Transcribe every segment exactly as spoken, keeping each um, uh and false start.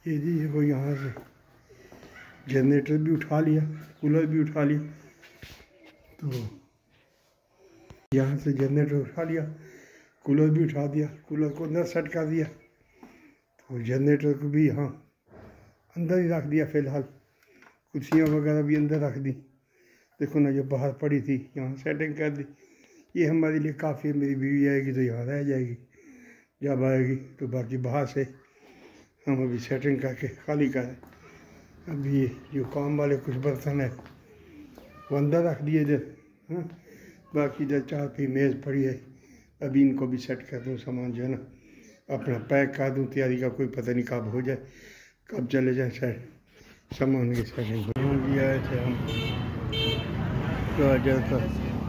ये जी वो यहाँ से जनरेटर भी उठा लिया, कूलर भी उठा लिया। तो यहाँ से जनरेटर उठा लिया, कूलर भी उठा दिया, कूलर को अंदर सेट कर दिया। तो जनरेटर को भी यहाँ अंदर ही रख दिया फ़िलहाल, कुर्सियाँ वगैरह भी अंदर रख दी। देखो ना, जो बाहर पड़ी थी यहाँ सेटिंग कर दी। ये हमारे लिए काफ़ी है। मेरी बीवी आएगी तो यहाँ रह जाएगी, जब आएगी तो बाकी बाहर से हम अभी सेटिंग करके खाली करें। अभी ये जो काम वाले कुछ बर्तन है वो अंदर रख दिए इधर। हाँ, बाकी इधर चार पे मेज़ पड़ी है, अभी इनको भी सेट कर दूँ, सामान जो है ना अपना पैक कर दूँ। तैयारी का कोई पता नहीं कब हो जाए, कब चले जाए शायद सामान की सेटिंग हो आए थे हम। तो जैसा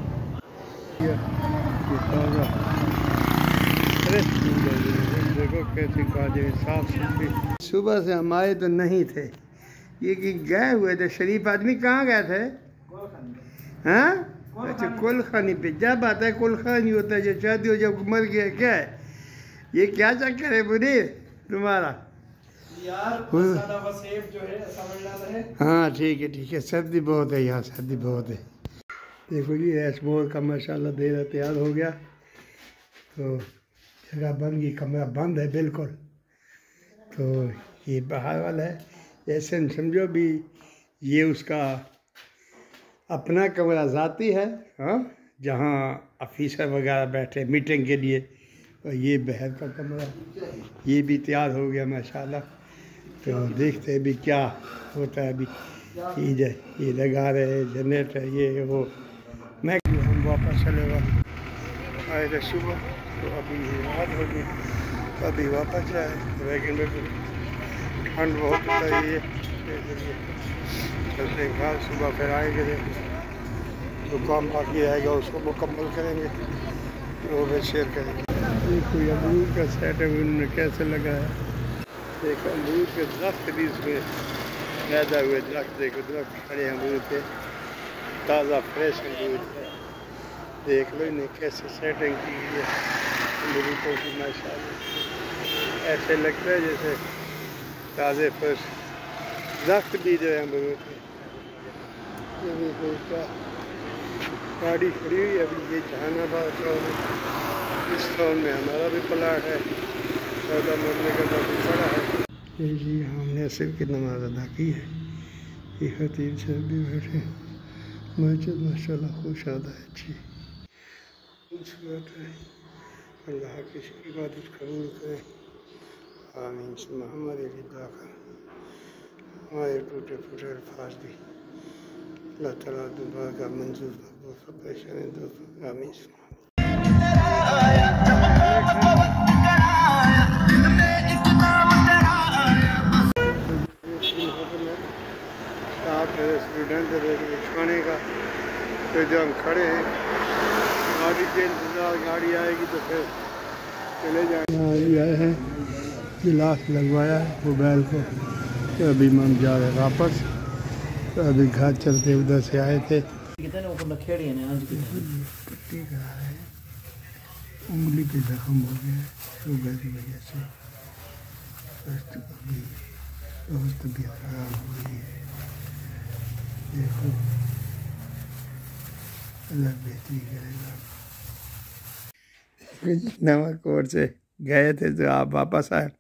देखो कैसी काजे साफ सुथरी। सुबह से हम आए तो नहीं थे, ये कि गए हुए थे। शरीफ आदमी कहाँ गए थे? हाँ, अच्छा कुल खानी पे। जब आता है कुल खानी होता है, जब शादी हो जब मर गया। क्या है ये, क्या चक्कर है बुरी तुम्हारा यार? जो है समझ है। हाँ ठीक है ठीक है, सर्दी बहुत है यहाँ, सर्दी बहुत है। देखो जी एसमोर का माशाल्लाह देर तैयार हो गया। तो जगह बन गई, कमरा बंद है बिल्कुल। तो ये बाहर वाला है, ऐसे समझो भी ये उसका अपना कमरा ज़ाती है। हाँ, जहाँ ऑफिसर वगैरह बैठे मीटिंग के लिए। और ये बहर का कमरा, ये भी तैयार हो गया माशाल्लाह। तो देखते हैं भी क्या होता है। अभी ये ये लगा रहे हैं जनरेटर, ये वो। मैं हम वापस चले गए, आए थे सुबह, तो अभी रात हो गई, तो अभी वापस जाए। वैगन में ठंड बहुत होता है, ये चलते घर। सुबह फिर आएंगे, जो काम बाकी रहेगा उसको मुकम्मल करेंगे, वो भी शेयर करेंगे। देखो अमरूद का सेटअप उन्होंने कैसे लगाया। एक अमरूद के दरख्त भी इसमें पैदा हुए। दरख्त देखो, दरख्त खड़े अमरूद के, ताज़ा फ्रेश अमरूद है। देख लो इन्हें कैसे सेटिंग की है अमरूदों की माशाल्लाह। ऐसे लगता है जैसे ताज़े फ्रेश दरख्त भी जो है अमरूद के। ये देखो क्या गाड़ी खड़ी हुई है अभी। ये जहानाबाद टाउन है, इस टाउन में हमारा भी प्लाट है, सौदा मरने का काफ़ी बड़ा है। ये जी हमने सिर की नमाज अदा की है। ये खतीब साहब भी बैठे, मस्जिद माशाल्लाह खुशाद है, अच्छी खूबसूरत है। अल्लाह की इबादत कबूल करें, आमीन। हमारे लिए दुआ करें, हमारे टूटे फूटे अल्फाज भी अल्लाह ताला दुआ का मंजूर मकबूल सब परेशानी दूर, आमीन। रेस्टोरेंट खाने का, तो जब हम खड़े हैं गाड़ी के इंतज़ार, गाड़ी आएगी तो फिर चले जाएंगे। अभी आए हैं, गिलास लगवाया है मोबाइल को, तो अभी हम जा रहे हैं वापस। तो अभी घर चलते उधर से आए थे। पट्टी करा रहे हैं, उंगली पे जख्म हो गया शुगर की वजह से। अभी बहुत तबीयत खराब हो गई है। देखो अल्लाह बेहतरी करेगा। नवाकोट से गए थे तो आप वापस आए,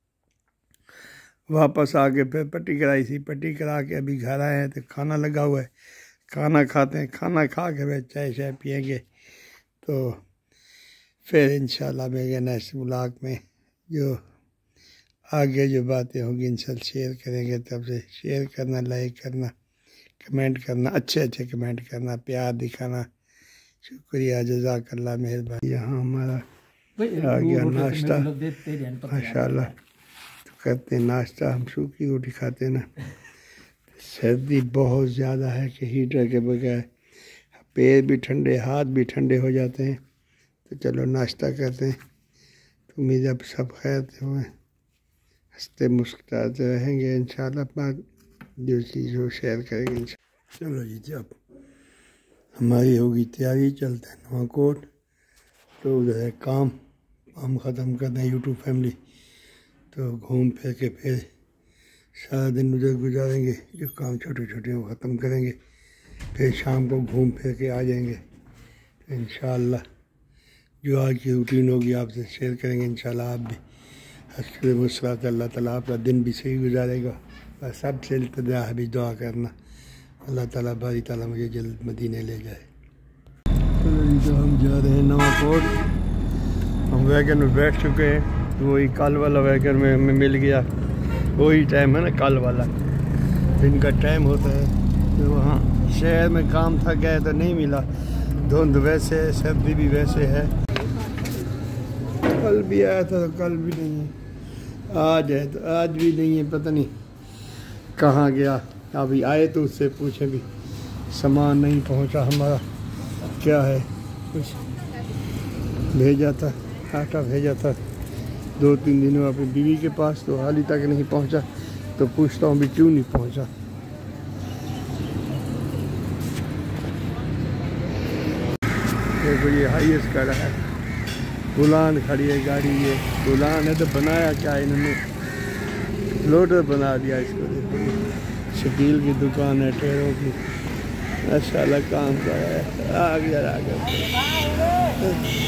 वापस आके फिर पट्टी कराई थी। पट्टी करा के अभी घर आए हैं, तो खाना लगा हुआ है, खाना खाते हैं। खाना खा के फिर चाय शाय पियेंगे। तो फिर इंशाल्लाह मेरे नेक्स्ट ब्लॉग में जो आगे जो बातें होंगी इंशाल्लाह शेयर करेंगे। तब से शेयर करना, लाइक करना, कमेंट करना, अच्छे अच्छे कमेंट करना, प्यार दिखाना, शुक्रिया, जज़ाकल्लाह, मेहरबानी। यहाँ हमारा आ गया नाश्ता माशाल्लाह। तो करते हैं नाश्ता, हम सूखी रोटी खाते हैं ना। सर्दी बहुत ज़्यादा है कि हीटर के बगैर पैर भी ठंडे, हाथ भी ठंडे हो जाते हैं। तो चलो नाश्ता करते हैं। तो उम्मीद अब सब खैर हुए, हंसते मुस्कुराते रहेंगे इंशाल्लाह। बात जो चीज़ हो शेयर करेंगे इंशाल्लाह। चलो जी, जब हमारी होगी तैयारी चलते हैं नवाकोट। तो उधर है काम, काम ख़त्म कर दें यूट्यूब फैमिली। तो घूम फिर के फिर सारा दिन उधर गुजारेंगे, जो काम छोटे छोटे वो ख़त्म करेंगे, फिर शाम को घूम फिर के आ जाएंगे। तो इंशाअल्लाह जो आज की रूटीन होगी आपसे शेयर करेंगे। इंशाअल्लाह आप भी हंसते मुस्कुराते, अल्लाह ताला आपका दिन भी सही गुजारेगा। बस सबसे इल्तिजा है भी दुआ करना, अल्लाह ताला बारी ताला मुझे जल्द मदीने ले जाए। तो हम जा रहे हैं नवाकोट। हम वैगन में बैठ चुके हैं, वही कल वाला वैगन में हमें मिल गया। वही टाइम है ना कल वाला, दिन का टाइम होता है। तो वहाँ शहर में काम था, गए तो नहीं मिला। धुंध वैसे है, सर्दी भी वैसे है। कल भी आया था तो कल भी नहीं है, आज है तो आज भी नहीं है। पता नहीं कहाँ गया। अभी आए तो उससे पूछे भी, सामान नहीं पहुँचा हमारा, क्या है। कुछ भेजा था, आटा भेजा था दो तीन दिनों अपनी बीवी के पास, तो हाल ही तक नहीं पहुंचा। तो पूछता हूँ भी क्यों नहीं पहुंचा। देखो ये हाईएस्ट खड़ा है, बुलान खड़ी है गाड़ी। ये बुलान है तो बनाया क्या इन्होंने, लोडर बना दिया इसको। देखो शकील की दुकान है टेरों की, माशाल्लाह काम कर रहा है। आ गया आ गया।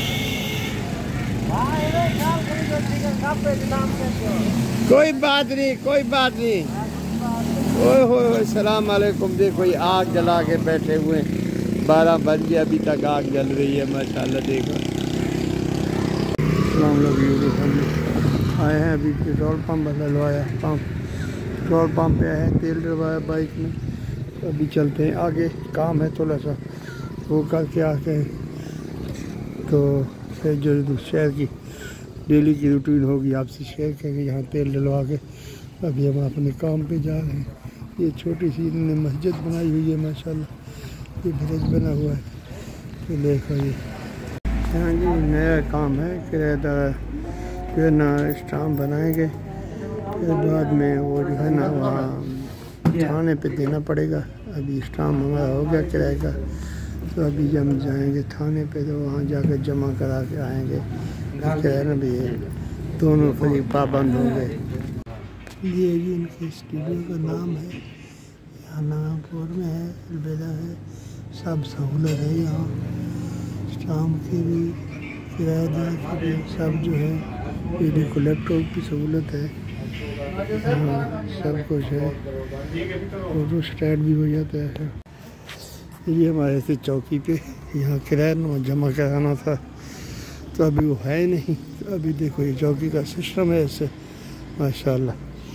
कोई बात नहीं, कोई बात नहीं। ओए होए सलाम अलैकुम। देखो ये आग जला के बैठे हुए हैं, बारह बज गए अभी तक आग जल रही है माशाल्लाह। देखो अस्सलाम वालेकुम। आए हैं अभी पेट्रोल पंप डलवाया, पंप पेट्रोल पंप पे आए हैं, तेल डलवाया बाइक में। तो अभी चलते हैं आगे, काम है थोड़ा सा वो करके आके। तो फिर जो शहर की डेली की रूटीन होगी आपसे शेयर करेंगे। यहाँ तेल डलवा के अभी हम अपने काम पे जा रहे हैं। ये छोटी सी इन्होंने मस्जिद बनाई हुई है माशाल्लाह, ये ब्रिज बना हुआ है। तो देखो ये हाँ जी नया काम है, किराएदार फिर ना स्टाम्प बनाएंगे, फिर बाद में वो जो है ना वहाँ थाने पे देना पड़ेगा। अभी स्टाम्प हमारा हो गया किराए का, तो अभी हम जाएंगे थाने पे, तो वहाँ जाकर जमा करा के आएंगे। क्या है ना भी दोनों फरीक पाबंद हो गए। ये जी इनके स्टूडियो का नाम है, यहाँ नागपुर में है, अलविदा है। सब सहूलत है यहाँ, स्टाम्प की भी, किराएदार की भी, सब जो है। वीडियो लैपटॉप की सहूलत है, हाँ सब कुछ है। फोटो स्टैट भी हो जाता है। ये हमारे से चौकी पे यहाँ किराया जमा कराना था, तो अभी वो है नहीं। तो अभी देखो ये चौकी का सिस्टम है ऐसे माशाल्लाह।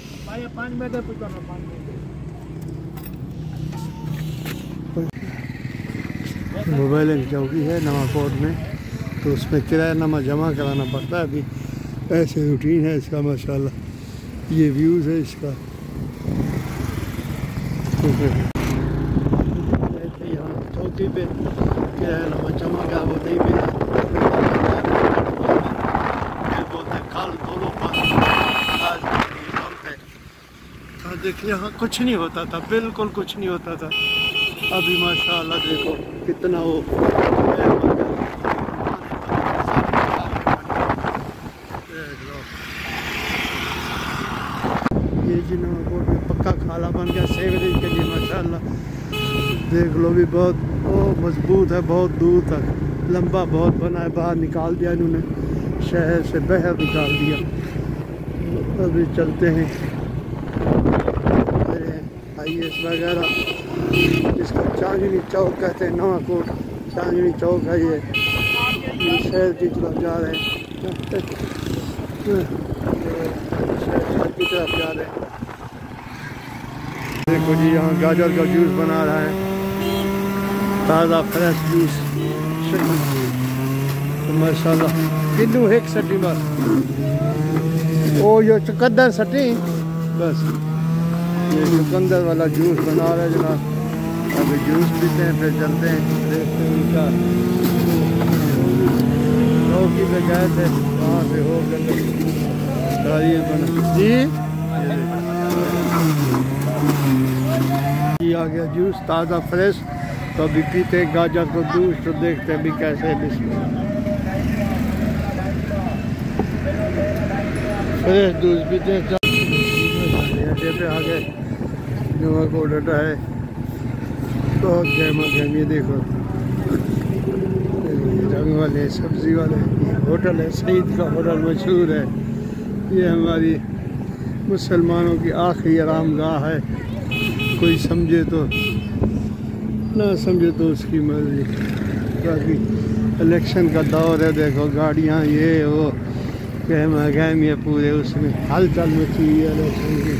मोबाइल की चौकी है नवाकोट में, तो उसमें किरायानामा जमा कराना पड़ता है। अभी ऐसे रूटीन है इसका माशाल्लाह। ये व्यूज़ है इसका। यहाँ चौकी पे किरायानामा जमा का वो नहीं मिला, देखिए यहाँ कुछ नहीं होता था, बिल्कुल कुछ नहीं होता था। अभी माशाल्लाह देखो कितना वो ये जी नवाकोट में पक्का खाला बन गया सेवरेज के लिए माशाल्लाह। देख लो भी बहुत वो मजबूत है, बहुत दूर तक लंबा बहुत बना है। बाहर निकाल दिया इन्होंने, शहर से बाहर निकाल दिया। अभी चलते हैं आईएस वगैरह, इसको चांदनी चौक कहते हैं। नवाकोट चांदनी चौक है ये, ये शहर की तरफ जा रहे हैं, शहर की तरफ जा रहे हैं। देखो जी यहाँ गाजर का जूस बना रहा है, ताज़ा फ्रेश जूस माशाल्लाह। किन्नू एक सटी बस ओ यो चुकंदर सटी बस। ये चुकंदर वाला जूस बना रहे जनाब। अभी जूस पीते हैं फिर चलते हैं, देखते हैं उनका चौकी पे गए थे, वहाँ से हो गए बना जी। ये आ गया जूस ताज़ा फ्रेश। तो अभी पीते हैं गाजर को जूस, तो देखते हैं अभी कैसे है। फ्रेश जूस पीते हैं। अड्डे पे आ गए। नवाकोट अड्डा है, बहुत गहमा गहमी। देखो रंग वाले सब्जी वाले, ये होटल है सईद का होटल, मशहूर है। ये हमारी मुसलमानों की आखिरी आरामगाह है। कोई समझे तो ना समझे तो उसकी मर्जी। बाकी इलेक्शन का दौर है, देखो गाड़ियाँ ये वो गहमा गहमी है पूरे, उसमें हलचल मची हुई है इलेक्शन की।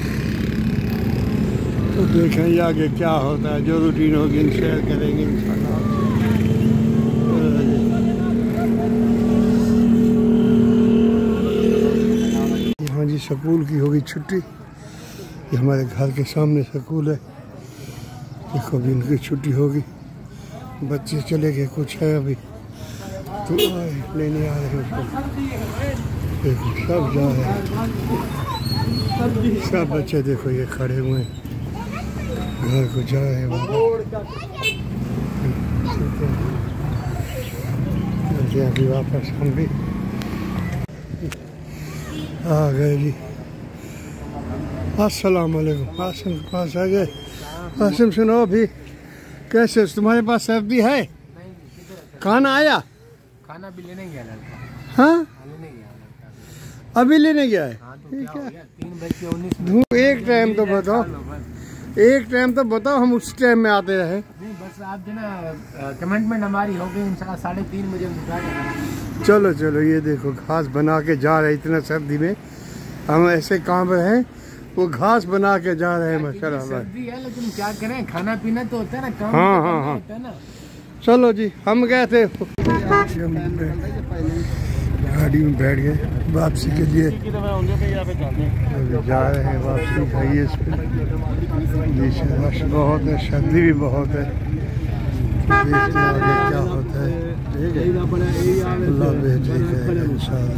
तो देखें आगे क्या होता है, जो रूटीन होगी शेयर करेंगे इंशाल्लाह। यहाँ जी स्कूल की होगी छुट्टी। ये हमारे घर के सामने स्कूल है, देखो अभी इनकी छुट्टी होगी, बच्चे चले गए, कुछ है अभी तो आए लेने आ रहे हैं उसको। देखो सब जा रहे हैं, सब बच्चे देखो ये खड़े हुए हैं, घर को जा रहे हैं। अभी वापस हम भी आ गए जी। अस्सलाम वालेकुम। आसिम के पास आ गए। आसिम सुनो, अभी कैसे तुम्हारे पास सर्दी है? खाना आया? खाना भी लेने गया लड़का। हाँ लेने गया लड़का। अभी लेने गया है? हाँ, तो ठीक क्या है। हो गया? तीन बज के उन्नीस धूप एक टाइम तो बताओ, एक टाइम तो बताओ, हम उस टाइम में आते रहे। नहीं बस आप जो ना कमेंटमेंट हमारी हो गई इंशाल्लाह साढ़े तीन बजे निकला। चलो चलो, ये देखो घास बना के जा रहे, इतना सर्दी में हम ऐसे काम रहे हैं, वो घास बना के जा रहे हैं माशाल्लाह। सर्दी है लेकिन क्या करें, खाना पीना तो होता है ना, काम हाँ तो हाँ करना हाँ होता है ना। चलो जी, हम गए थे गाड़ी में बैठ गए वापसी के लिए, अभी जा रहे हैं वापसी। खाइए इस पर रश बहुत है, सर्दी भी बहुत है, देखते हैं आगे क्या होता है। अल्लाह बेहतर करेगा इंशाल्लाह।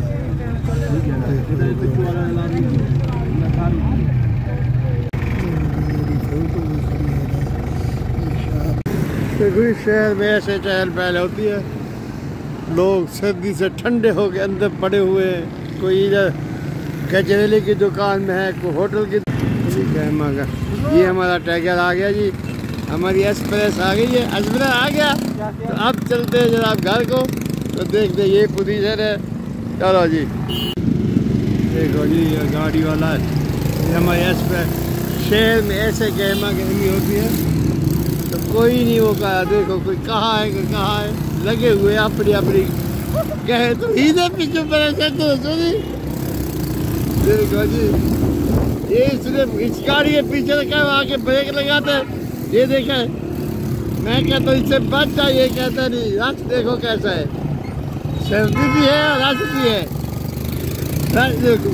देखो इस शहर में ऐसे चहल पहल होती है, लोग सर्दी से ठंडे होकर अंदर पड़े हुए हैं, कोई इधर गजरेले की दुकान में है, कोई होटल की। ये हमारा टैगर आ गया जी, हमारी एक्सप्रेस आ गई है, एक्सप्रेस आ गया। तो अब चलते हैं जरा घर को, तो देखते ये पोजीशन है। चलो जी, देखो जी ये गाड़ी वाला है, ये हमारी एक्सप्रेस। शहर में ऐसे गहमा गहमी होती है तो कोई नहीं वो कहा, देखो कोई कहाँ है कोई कहाँ है, लगे हुए अपनी अपनी कहे तो इधर पीछे परेशान तो सुनी। देखो जी ये सिर्फ इस गाड़ी के पीछे क्या आके ब्रेक लगाते हैं, ये देखे मैं कहता हूँ इससे बच जाइए, कहता नहीं। रश देखो कैसा है, सर्दी भी है और रश भी है। रश देखो,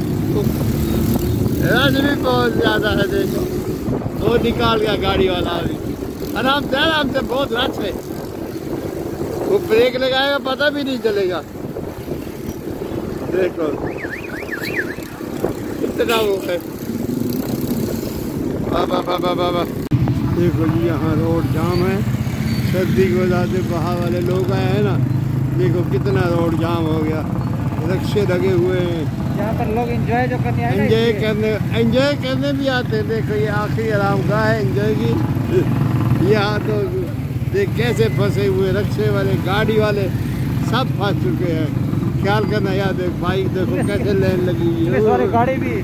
रश भी बहुत ज्यादा है। देखो वो निकाल गया गाड़ी वाला, अभी आराम से आराम से, बहुत रश है। वो ब्रेक लगाएगा पता भी नहीं चलेगा। देखो कितना वो है, बाबा बाबा बाबा। देखो जी यहाँ रोड जाम है, सर्दी की वजह से बाहर वाले लोग आए हैं ना, देखो कितना रोड जाम हो गया, रिक्शे लगे हुए हैं। यहाँ पर लोग एंजॉय जो करने आए, एंजॉय करने एंजॉय करने भी आते हैं। देखो ये आखिरी आरामगाह है एंजॉय की। यहाँ तो देख कैसे फंसे हुए, रिक्शे वाले गाड़ी वाले सब फंस चुके हैं। ख्याल करना यार, देख बाइक देखो कैसे लाइन लगी हुई है, गाड़ी भी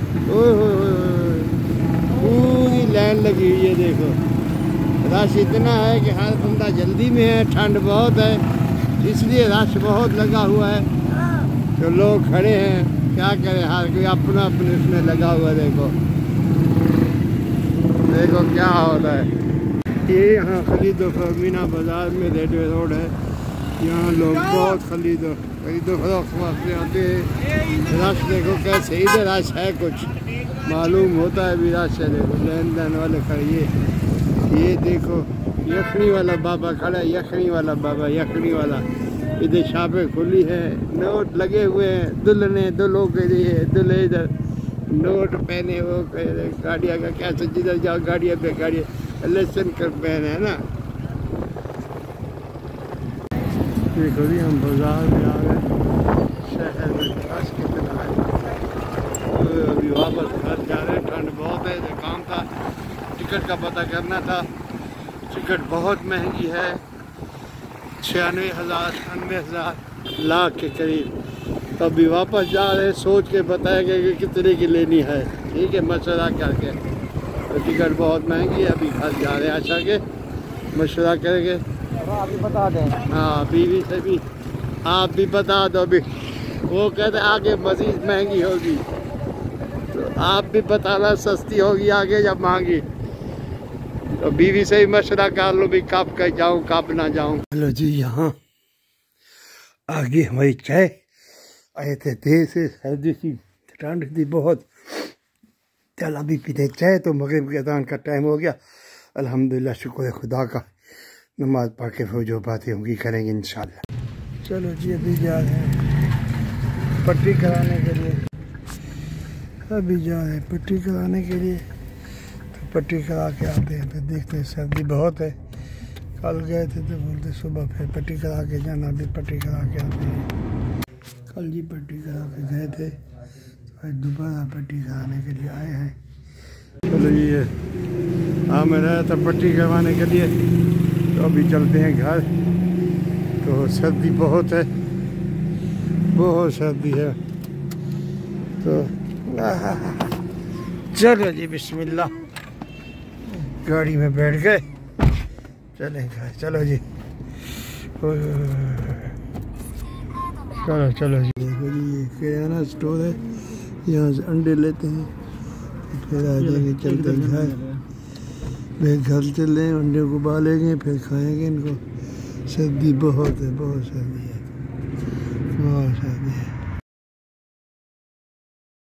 पूरी लाइन लगी हुई है। देखो रश इतना है कि हर बंदा जल्दी में है, ठंड बहुत है इसलिए रश बहुत लगा हुआ है। तो लोग खड़े हैं, क्या करें, हर कोई अपना अपने उसमें लगा हुआ है। देखो देखो क्या होता है। ये यहाँ खरीदो मीना बाजार में रेलवे रोड है, यहाँ लोग बहुत खरीदो खरीदो फरोख्त वास्ते आते हैं। रश देखो कैसे, इधर रश है कुछ मालूम होता है भी रश है। देखो लेन देन वाले खड़े, ये ये देखो यखनी वाला बाबा खड़ा है, यखनी वाला बाबा, यखनी वाला। इधर शॉपें खुली है, नोट लगे हुए हैं, दुल्हने दुल्हों के लिए, दुल्हे इधर नोट पहने वो गाड़िया का क्या, जिधर जाओ गाड़िया पे गाड़िया इलेक्शन कर पहने है ना। देखो जी हम बाजार में आ गए, शहर में रश कितना है। तो अभी वापस घर जा रहे हैं, ठंड बहुत है, काम टिकट का पता करना था। टिकट बहुत महंगी है, छियानवे हज़ार अठानवे हज़ार लाख के करीब। तो अभी वापस जा रहे, सोच के बताएंगे कि कितने की लेनी है। ठीक है, मशवरा करके। तो टिकट बहुत महंगी है, अभी घर जा रहे हैं। अच्छा के मशवरा करेंगे, आप बता दें। हाँ, बीवी से भी आप भी बता दो। अभी वो कहते आगे मज़ीद महंगी होगी, तो आप भी बताना सस्ती होगी आगे जब महंगी। तो बीवी से ही मशवरा कर लो भी कब कहीं जाऊँ कब ना जाऊँ। हेलो जी, यहाँ आगे हमारी चाय आए थे देर से, सर्दी थी, ठंड थी बहुत। चल अभी पीते चाय, तो मगरिब के अज़ान का टाइम हो गया। अल्हम्दुलिल्लाह, शुक्र है खुदा का। नमाज पढ़ के फिर जो बातें होंगी करेंगे इंशाल्लाह। चलो जी, अभी जा रहे हैं पट्टी कराने के लिए। अभी जा रहे हैं पट्टी कराने के लिए, तो पट्टी करा के आते हैं। फिर देखते हैं, सर्दी बहुत है। कल गए थे तो बोलते सुबह फिर पट्टी करा के जाना, अभी पट्टी करा के आते हैं। कल जी पट्टी करा के गए थे, तो आज दोबारा पट्टी कराने के लिए आए हैं। चलो जी, ये हाँ मैं रहा था पट्टी करवाने के लिए, तो अभी चलते हैं घर। तो सर्दी बहुत है, बहुत सर्दी है। तो चलो जी, बिस्मिल्लाह, गाड़ी में बैठ गए, चले घर। चलो जी, चलो चलो जी। देखो जी, ये किराना स्टोर है, यहाँ से अंडे लेते हैं, फिर आ जाएंगे चलते घर। फिर घर चले, अंडे को उबालेंगे, फिर खाएंगे इनको। सर्दी बहुत है, बहुत सर्दी है, बहुत सर्दी है।